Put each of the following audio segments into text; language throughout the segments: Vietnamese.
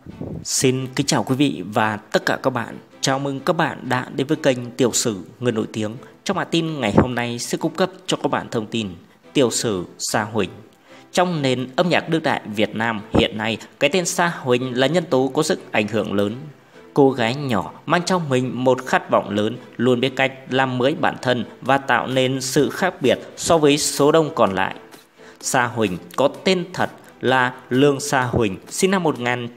Xin kính chào quý vị và tất cả các bạn. Chào mừng các bạn đã đến với kênh Tiểu sử người nổi tiếng. Trong bản tin ngày hôm nay sẽ cung cấp cho các bạn thông tin tiểu sử Sa Huỳnh. Trong nền âm nhạc đương đại Việt Nam hiện nay, cái tên Sa Huỳnh là nhân tố có sức ảnh hưởng lớn. Cô gái nhỏ mang trong mình một khát vọng lớn, luôn biết cách làm mới bản thân và tạo nên sự khác biệt so với số đông còn lại. Sa Huỳnh có tên thật là Lương Sa Huỳnh, sinh năm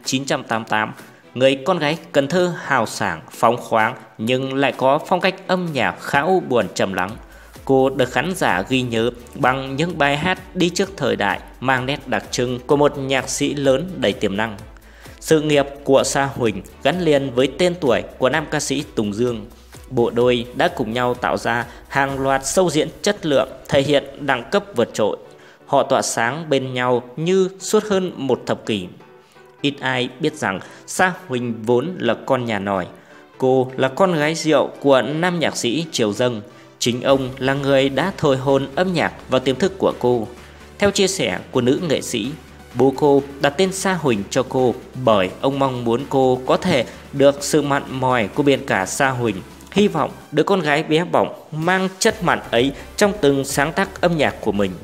1988, người con gái Cần Thơ hào sảng, phóng khoáng nhưng lại có phong cách âm nhạc khá u buồn trầm lắng. Cô được khán giả ghi nhớ bằng những bài hát đi trước thời đại, mang nét đặc trưng của một nhạc sĩ lớn đầy tiềm năng. Sự nghiệp của Sa Huỳnh gắn liền với tên tuổi của nam ca sĩ Tùng Dương. Bộ đôi đã cùng nhau tạo ra hàng loạt show diễn chất lượng, thể hiện đẳng cấp vượt trội. Họ tỏa sáng bên nhau như suốt hơn một thập kỷ. Ít ai biết rằng Sa Huỳnh vốn là con nhà nòi. Cô là con gái rượu của nam nhạc sĩ Triều Dâng. Chính ông là người đã thổi hồn âm nhạc vào tiềm thức của cô. Theo chia sẻ của nữ nghệ sĩ, bố cô đặt tên Sa Huỳnh cho cô bởi ông mong muốn cô có thể được sự mặn mòi của biển cả Sa Huỳnh. Hy vọng đứa con gái bé bỏng mang chất mặn ấy trong từng sáng tác âm nhạc của mình.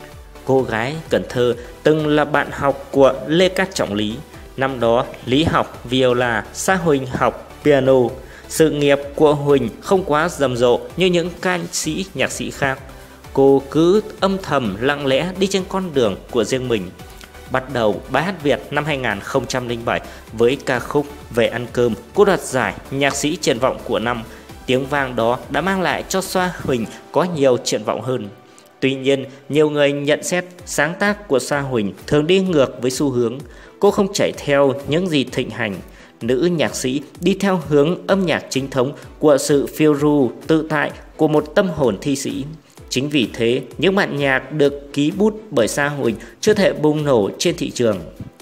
Cô gái Cần Thơ từng là bạn học của Lê Cát Trọng Lý. Năm đó Lý học viola, Sa Huỳnh học piano. Sự nghiệp của Huỳnh không quá rầm rộ như những ca sĩ nhạc sĩ khác. Cô cứ âm thầm lặng lẽ đi trên con đường của riêng mình. Bắt đầu bài hát Việt năm 2007 với ca khúc Về Ăn Cơm, cô đoạt giải nhạc sĩ triển vọng của năm. Tiếng vang đó đã mang lại cho Sa Huỳnh có nhiều triển vọng hơn. Tuy nhiên, nhiều người nhận xét sáng tác của Sa Huỳnh thường đi ngược với xu hướng. Cô không chạy theo những gì thịnh hành. Nữ nhạc sĩ đi theo hướng âm nhạc chính thống của sự phiêu ru, tự tại của một tâm hồn thi sĩ. Chính vì thế, những bản nhạc được ký bút bởi Sa Huỳnh chưa thể bùng nổ trên thị trường.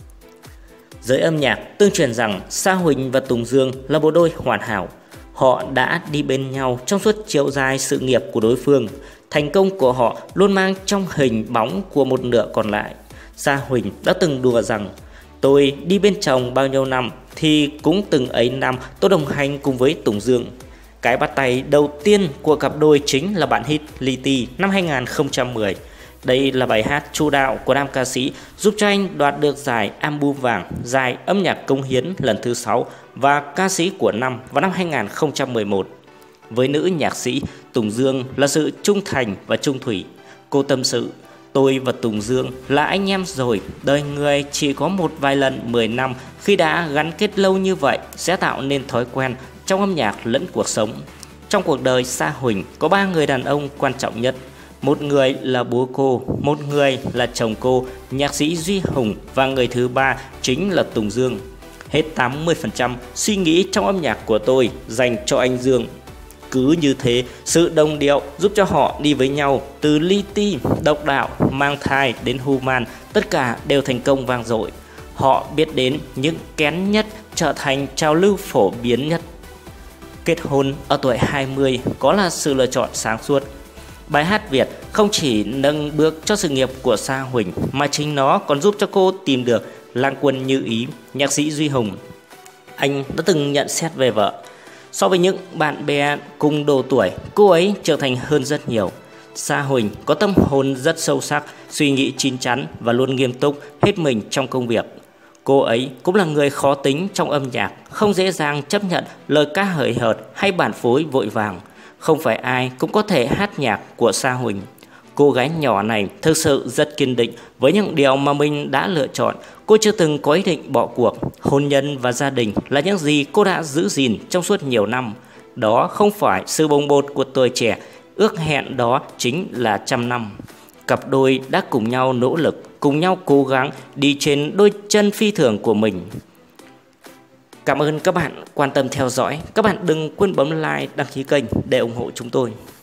Giới âm nhạc tương truyền rằng Sa Huỳnh và Tùng Dương là bộ đôi hoàn hảo. Họ đã đi bên nhau trong suốt chiều dài sự nghiệp của đối phương. Thành công của họ luôn mang trong hình bóng của một nửa còn lại. Sa Huỳnh đã từng đùa rằng tôi đi bên chồng bao nhiêu năm thì cũng từng ấy năm tôi đồng hành cùng với Tùng Dương. Cái bắt tay đầu tiên của cặp đôi chính là bản hit Li Ti năm 2010. Đây là bài hát chủ đạo của nam ca sĩ giúp cho anh đoạt được giải album vàng, giải âm nhạc cống hiến lần thứ 6 và ca sĩ của năm vào năm 2011. Với nữ nhạc sĩ, Tùng Dương là sự trung thành và trung thủy. Cô tâm sự, tôi và Tùng Dương là anh em rồi, đời người chỉ có một vài lần 10 năm, khi đã gắn kết lâu như vậy sẽ tạo nên thói quen trong âm nhạc lẫn cuộc sống. Trong cuộc đời Sa Huỳnh có 3 người đàn ông quan trọng nhất. Một người là bố cô, một người là chồng cô, nhạc sĩ Duy Hùng và người thứ ba chính là Tùng Dương. Hết 80% suy nghĩ trong âm nhạc của tôi dành cho anh Dương. Cứ như thế, sự đồng điệu giúp cho họ đi với nhau, từ Li Ti, độc đạo, mang thai đến Human, tất cả đều thành công vang dội. Họ biết đến những kén nhất trở thành trào lưu phổ biến nhất. Kết hôn ở tuổi 20 có là sự lựa chọn sáng suốt. Bài hát Việt không chỉ nâng bước cho sự nghiệp của Sa Huỳnh mà chính nó còn giúp cho cô tìm được lang quân như ý, nhạc sĩ Duy Hùng. Anh đã từng nhận xét về vợ. So với những bạn bè cùng độ tuổi, cô ấy trưởng thành hơn rất nhiều. Sa Huỳnh có tâm hồn rất sâu sắc, suy nghĩ chín chắn và luôn nghiêm túc hết mình trong công việc. Cô ấy cũng là người khó tính trong âm nhạc, không dễ dàng chấp nhận lời ca hời hợt hay bản phối vội vàng. Không phải ai cũng có thể hát nhạc của Sa Huỳnh. Cô gái nhỏ này thực sự rất kiên định với những điều mà mình đã lựa chọn. Cô chưa từng có ý định bỏ cuộc. Hôn nhân và gia đình là những gì cô đã giữ gìn trong suốt nhiều năm. Đó không phải sự bồng bột của tuổi trẻ, ước hẹn đó chính là trăm năm. Cặp đôi đã cùng nhau nỗ lực, cùng nhau cố gắng đi trên đôi chân phi thường của mình. Cảm ơn các bạn quan tâm theo dõi. Các bạn đừng quên bấm like, đăng ký kênh để ủng hộ chúng tôi.